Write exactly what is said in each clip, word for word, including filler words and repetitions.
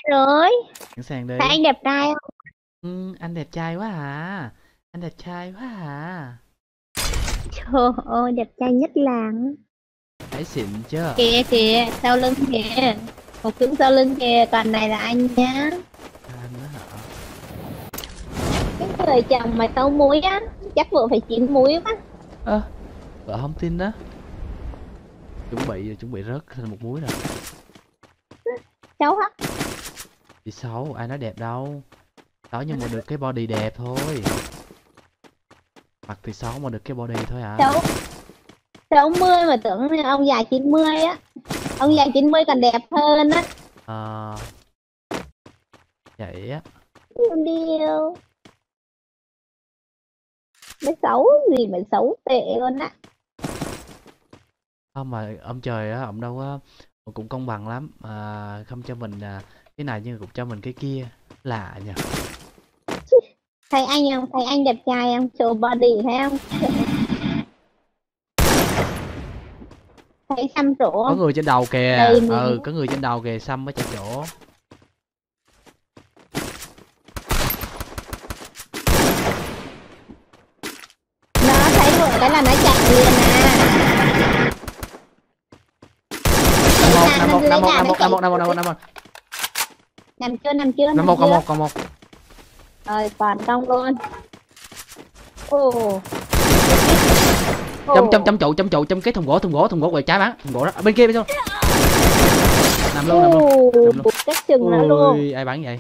rồi. Sẵn sàng Thấy đi. anh đẹp trai không? Ừ, anh đẹp trai quá à. Anh đẹp trai quá à. Trời ơi, đẹp trai nhất làng. Thấy xịn chưa? Kìa kìa, sau lưng kìa. Một cứng sau lưng kìa, còn này là anh nhá. Anh đó hả? Cái người chồng mà sáu múi á, chắc vợ phải chín múi quá. Ơ, vợ không tin đó. Chuẩn bị chuẩn bị rớt thêm một muối rồi. Xấu hả? Thì xấu, ai nói đẹp đâu. Xấu nhưng mà được cái body đẹp thôi. Mặt thì xấu mà được cái body thôi à. Xấu, sáu mươi mà tưởng ông già chín mươi á. Ông già chín mươi còn đẹp hơn á. Ờ, vậy á. Yêu điêu. Cái xấu gì mà xấu tệ luôn á. Không mà ông trời á, ông đâu có cũng công bằng lắm. À, không cho mình à, cái này nhưng cũng cho mình cái kia. Lạ nhỉ. Thấy anh không? Thấy anh đẹp trai không? Show body thấy không? Thấy xăm trổ Có không? người trên đầu kìa. Đầy mình. Ừ, có người trên đầu kìa, xăm mới chả chỗ. Nó thấy vợ cái là nó chạy liền à. Năm Lấy một, nhà năm nó một, năm lấy một, nhà năm nó một, năm chạy một, năm một, năm một, tới. năm một. Nằm chưa nằm chưa Năm nằm một, còn chưa. một, còn một. Rồi còn trong luôn. Ồ. Trong trong Ồ. trong trụ, trong trụ, trong cái thùng gỗ, thùng gỗ, thùng gỗ quẹt trái bắn, thùng gỗ đó. Ở bên kia bên kia. Nằm luôn, nằm luôn. Ồ. Nằm luôn. Bụt cách chừng nó luôn. Ui, ai bắn vậy?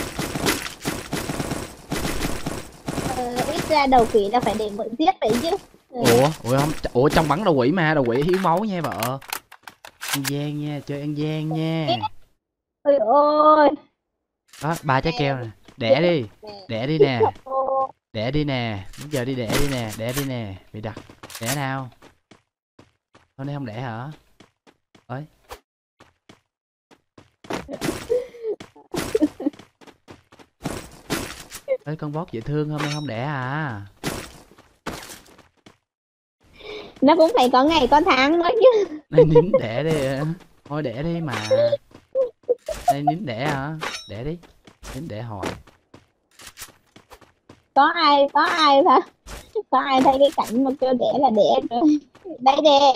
Ờ, ít ra đầu quỷ là phải để vợ giết vậy chứ. Ừ. Ủa, ủa không, ủa trong bắn đầu quỷ mà, đầu quỷ hiếu máu nha vợ. Ăn gian nha, chơi ăn gian nha. Ôi ôi. Đó, ba trái Này là keo bụt nè. giết Đẻ đi. nè. Đẻ đi nè. Ô. Đẻ đi nè. Bây giờ đi đẻ đi nè, đẻ đi nè. Bị đặt. Đẻ nào? Hôm nay không đẻ hả? Ơi. Ơi con bót dễ thương hôm nay không đẻ à? Nó cũng phải có ngày có tháng nữa chứ. Nay nín đẻ đi. Thôi đẻ đi mà. Nay nín đẻ hả? Đẻ đi. Nín đẻ hồi. Có ai có ai hả? Có ai thấy cái cảnh mà kêu đẻ là đẻ rồi. Đây đẻ.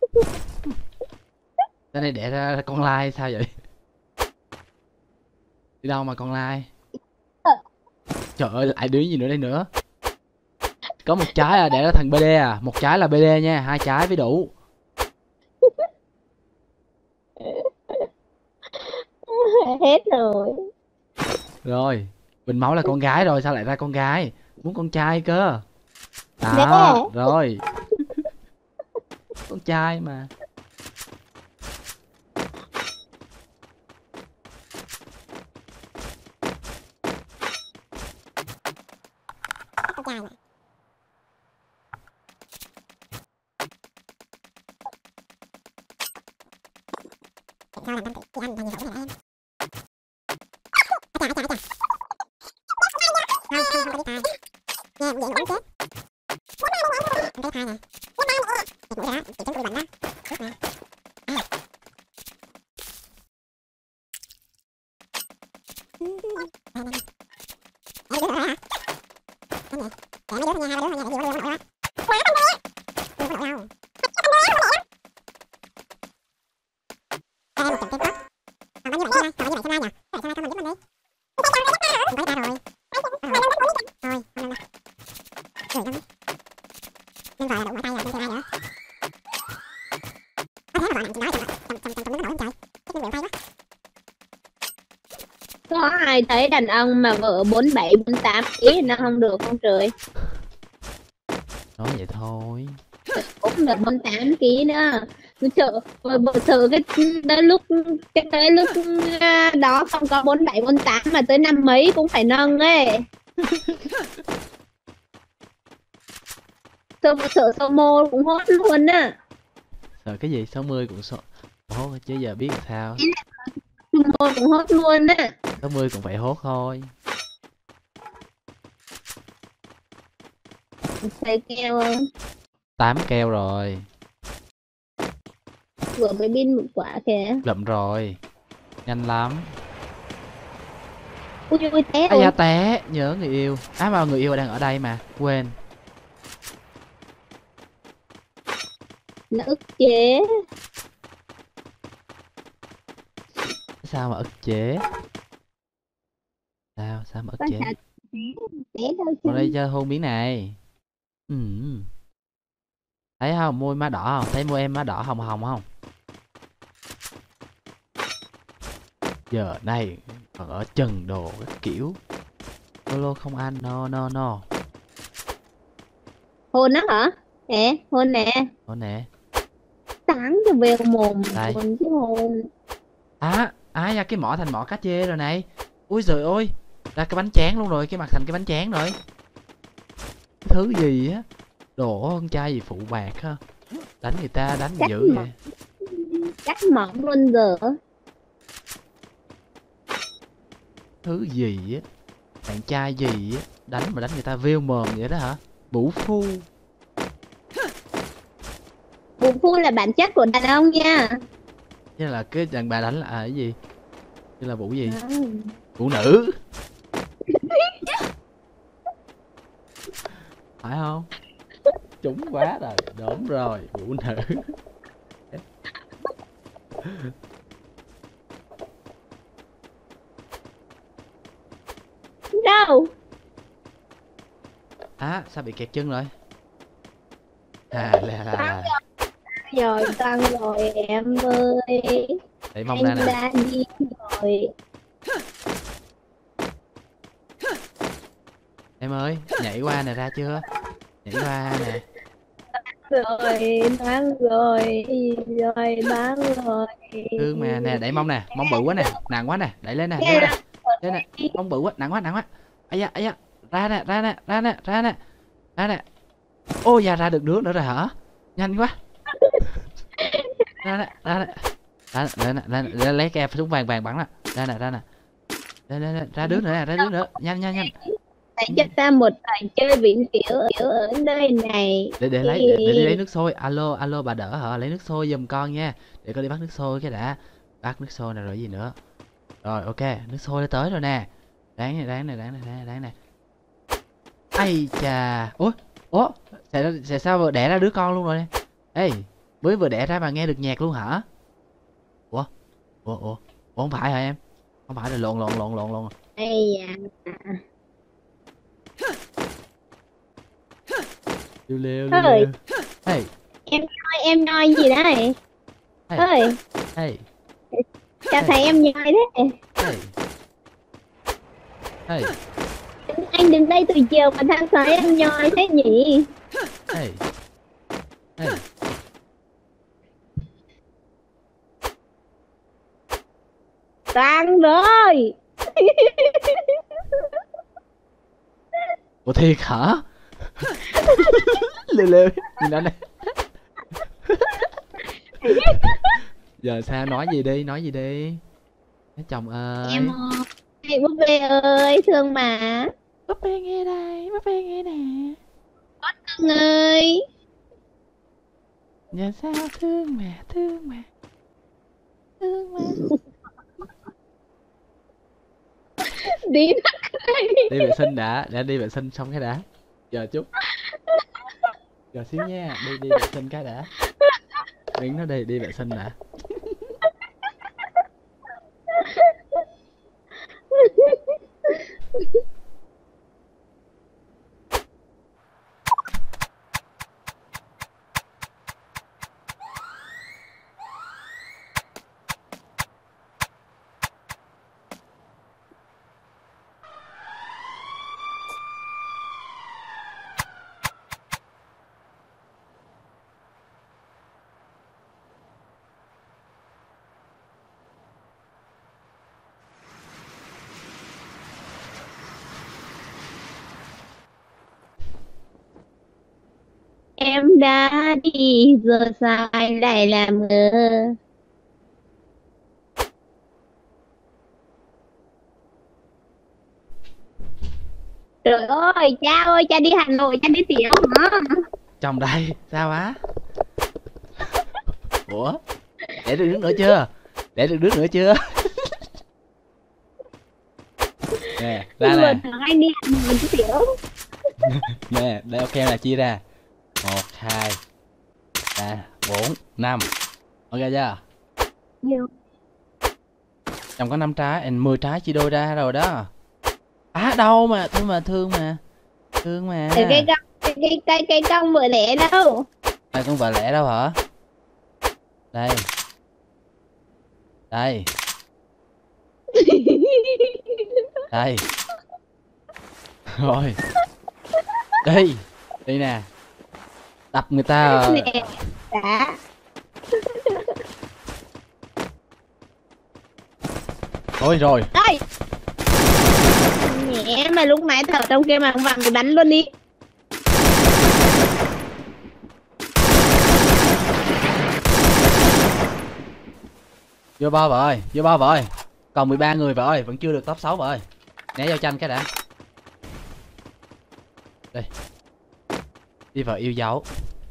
Tới đây đẻ ra con lai sao vậy? Đi đâu mà con lai? Trời ơi, lại đứa gì nữa đây nữa? Có một trái à, đẻ ra thành bê đê à? Một trái là bê đê nha, hai trái mới đủ. Hết rồi. Rồi, bình máu là con gái rồi, sao lại ra con gái? Muốn con trai cơ. Đẻ. Đó, rồi. Con trai mà. Có ai thấy đàn ông mà vợ bốn bảy bốn tám ký nó không được không trời? Nói vậy thôi. Cũng được bốn tám ký nữa. Tôi sợ tôi sợ cái tới lúc cái tới lúc à, đó không có bốn bảy bốn tám mà tới năm mấy cũng phải nâng ấy. Sợ sợ sơ mô cũng hốt luôn á. Sợ cái gì? sáu mươi cũng sợ. Hốt chứ giờ biết sao. Sơ mô cũng hốt luôn á. sáu mươi cũng phải hốt thôi. Thấy kêu Tám keo rồi. vừa mới pin một quả kìa. Lụm rồi. Nhanh lắm. Ui ui té À da rồi. té, nhớ người yêu. À mà người yêu đang ở đây mà, quên. Nó ức chế. Sao mà ức chế? Sao, sao mà ức Có chế? sao té, té đâu Vào đây chứ. chơi hôn miếng này. Ừ. Thấy không, môi má đỏ không? Thấy môi em má đỏ hồng hồng không? Giờ này còn ở trần đồ các kiểu. Lô không anh, no no no. Hôn nó hả? Nè, hôn nè. Ủa nè. Tán cho về mồm Đây. còn chứ hôn. À, à ra cái mỏ thành mỏ cá chê rồi này. Ui giời ơi, ra cái bánh tráng luôn rồi, cái mặt thành cái bánh tráng rồi. Cái thứ gì á? Đồ con trai gì phụ bạc ha. Đánh người ta đánh Chắc dữ mà. vậy. Cắt mỏng luôn giờ. Thứ gì á? Bạn trai gì á? Đánh mà đánh người ta vêu mồm vậy đó hả? Vũ phu. Vũ phu là bản chất của đàn ông nha. Như là cái đàn bà đánh là à, cái gì? Như là vũ gì? À. Vũ nữ. Phải không? Trúng quá rồi, đúng rồi, vũ nữ. Đâu? À, sao bị kẹt chân rồi? À, là là là. Rồi tăng rồi em ơi. Để mông ra Anh nè. đã đi rồi. Em ơi, nhảy qua nè, ra chưa? Nhảy qua nè. Rồi đáng rồi. Rồi đáng rồi. Thương mà nè, đẩy mông nè, mông bự quá nè, nặng quá nè, đẩy lên nè, lên nè. Lên nè, mông bự quá, nặng quá, nặng quá. Ây da, ây da. Ra nè, ra nè, ra nè, ra nè. Ra nè. Ô da, ra được nước nữa rồi hả? Nhanh quá. Ra nè, ra nè. Ra nè, ra nè, ra nè, ra lấy ke súng vàng vàng bắn nè. Ra nè, ra nè. Ra nè, ra nước nữa nè, ra nước nữa. Nhanh nhanh nhanh. Hãy cho ta một trò chơi biển kiểu kiểu ở nơi này. Để để lấy để, để đi lấy nước sôi. Alo, alo bà đỡ hả? Lấy nước sôi giùm con nha. Để con đi bắt nước sôi cái đã. Bắt nước sôi nè rồi gì nữa. Rồi ok, nước sôi đã tới rồi nè. Đáng nè, đáng nè, đáng nè, đáng nè. Ây chà. Ủa? Ủa? Sẽ, sẽ sao vừa đẻ ra đứa con luôn rồi nè. Ê, mới vừa đẻ ra mà nghe được nhạc luôn hả? Ủa? Ủa ủa? Ủa không phải hả em? Không phải là lộn lộn lộn lộn lộn. Ây da. Liêu liêu Ơi. liêu. Hey, Em nói em nói gì đấy? hey, Ơi, hey, chào thầy em nhoi thế. hey. Hey, Anh đứng đây từ chiều mà tháng sáu em nhoi thế nhỉ? hey. Hey. Toàn rồi. Ủa thiệt hả? Liêu liêu. Nhìn anh này. Giờ sao nói gì đi, nói gì đi. Nói chồng ơi. Em ơi, búp bê ơi, thương mà. Búp bê nghe đây, búp bê nghe nè. Thương ơi. Giờ sao thương mà, thương mà. Thương mà. Đi Đi vệ sinh đã, để đi vệ sinh xong cái đã. Giờ chút. Giờ xíu nha, đi đi vệ sinh cái đã. Miếng nó đi, đi vệ sinh đã. em đã đi giờ sao anh lại làm ngơ. Trời ơi, cha ơi, cha đi Hà Nội, cha đi tiểu hả? Chồng đây, sao á? Ủa? Để được nước nữa chưa? Để được nước nữa chưa? Nè nè, ra Vừa nè. thằng anh đi ăn một chút xíu. Nè, đây ok là chia ra. Một, hai, ba, bốn, năm. Ok chưa? Nhiều. Trong có năm trái, and mười trái chia đôi ra rồi đó. À đâu mà, thương mà thương mà. Thương mà. Cái cây cong, cái cây cây cây cong vừa lẻ đâu. Đây con vợ lẽ đâu hả? Đây. Đây. Đây. Rồi. Đi. Đi nè. Đập người ta. Nè. Đã. Thôi rồi. Ơi. Nhẹ mà lúc nãy thở trong kia mà không vặn thì bắn luôn đi. Vô bao vợ ơi, vô bao vợ ơi. Còn mười ba người vợ ơi, vẫn chưa được top sáu vợ ơi. Né giao tranh cái đã. Đây. Đi vợ yêu dấu.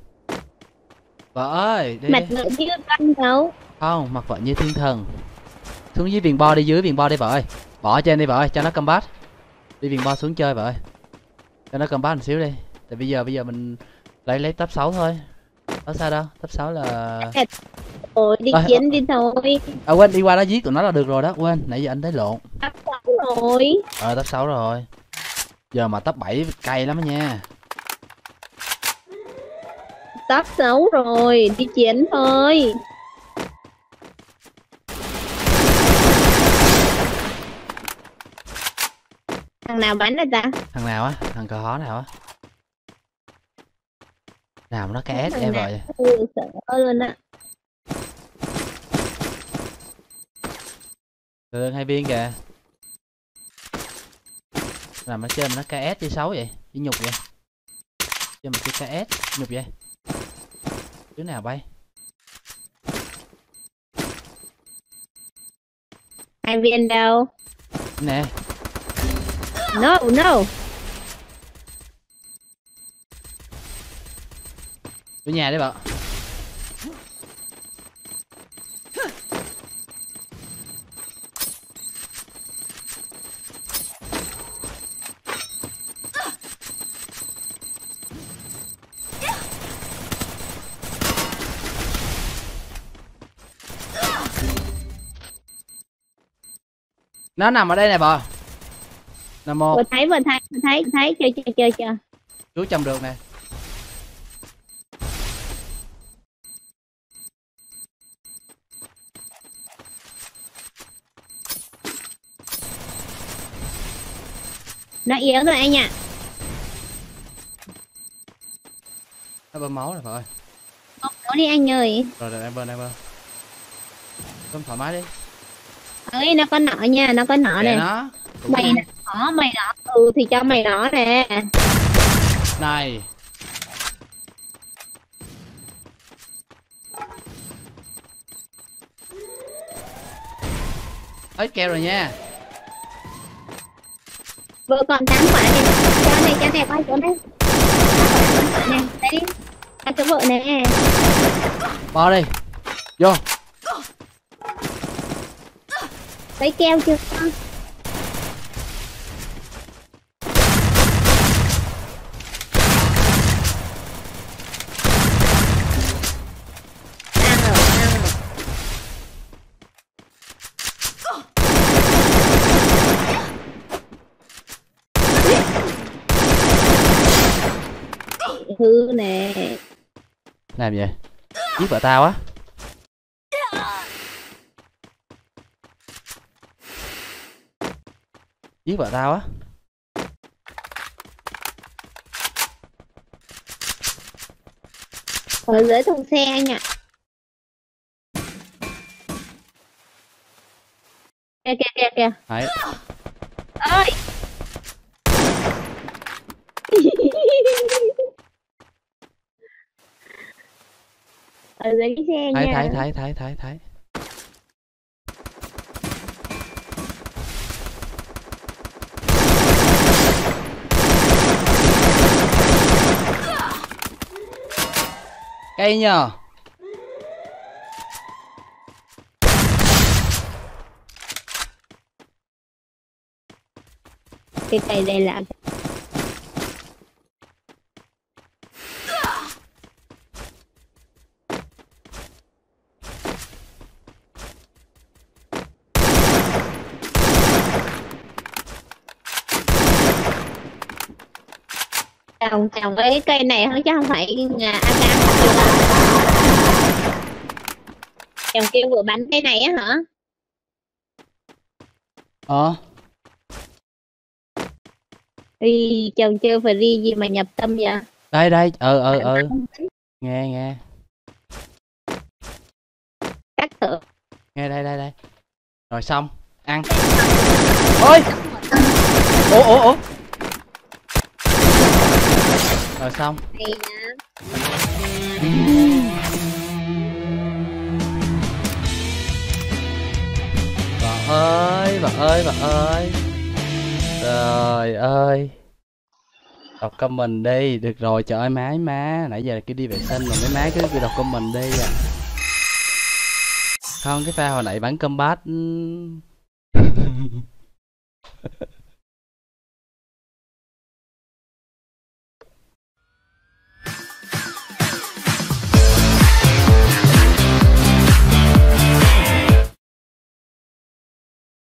Vợ ơi, đi Mặt đi. ngựa như con gấu. Không, mặt vợ như thiên thần. Xuống dưới viền bo đi, dưới viền bo đi vợ ơi. Bỏ trên đi vợ ơi, cho nó combat. Đi viền bo xuống chơi vợ ơi. Cho nó combat một xíu đi. Tại bây giờ bây giờ mình lấy lấy top sáu thôi. Có sao đâu, top sáu là Ôi đi Ơi, chiến đi thôi. à quên, đi qua đó giết tụi nó là được rồi đó, quên, nãy giờ anh thấy lộn. Top sáu rồi. Ờ top sáu rồi. Giờ mà top bảy cay lắm á nha. Top sáu rồi, đi chiến thôi. Thằng nào bắn rồi ta? Thằng nào á? Thằng cờ hó nào á? Nào mà nó cái S Thằng em nào? rồi. Ừ, sợ luôn á. Từ hai viên kìa. Làm nó chơi mà nó ca ét chơi xấu vậy? Chỉ nhục vậy? Chơi mà chơi ca ét nhục vậy? Đứa nào bay? Hai viên đâu? Nè. No, no. Vô nhà đi bạn. Nó nằm ở đây nè bà. Là một. Vừa thấy, vừa thấy, vừa thấy, thấy, chơi, chơi, chơi, chơi. Chú trồng được nè. Nó yếu rồi anh ạ. Nó bơm máu rồi bà ơi. Không có đi anh ơi. Rồi rồi em bơm em bơm. Bơm thoải mái đi. Ơi nó có nọ nha, nó có nọ Kệ nè. nó. Mày nọ, mày nọ. Ừ thì cho mày nọ nè. Này. Hết keo rồi nha. Vợ còn tám quả này. Cho này, cho này, qua chỗ này. Nè, đây đi. Cho chỗ vợ nè. Bo đi. Vô. Lấy keo chưa? Ăn rồi, ăn rồi. Hư nè. Làm gì? Giết vợ tao á. Giết vợ tao á. Ở dưới thùng xe anh ạ. Kìa kìa kìa kìa. Đấy. Ơi. Ở dưới cái xe Thấy nha. thấy thấy thấy thấy thấy. Cây nhờ. Cái cây đây là trồng trồng cái cây này thôi chứ không phải à, a cam. Chồng kêu vừa bắn cái này á hả? Ờ. Đi chồng kêu phải đi gì mà nhập tâm vậy? Đây đây, ờ ờ ờ. Nghe nghe. Cắt thử. Nghe đây đây đây. Rồi xong, ăn. Ôi. Ủa ủa ủa. Rồi xong. Hay nha. Bà ơi, bà ơi, bà ơi. Trời ơi. Đọc comment đi, được rồi, trời ơi má má, nãy giờ cứ đi vệ sinh mà mấy má cứ, cứ đọc comment đi à. Không, cái pha hồi nãy bắn combat.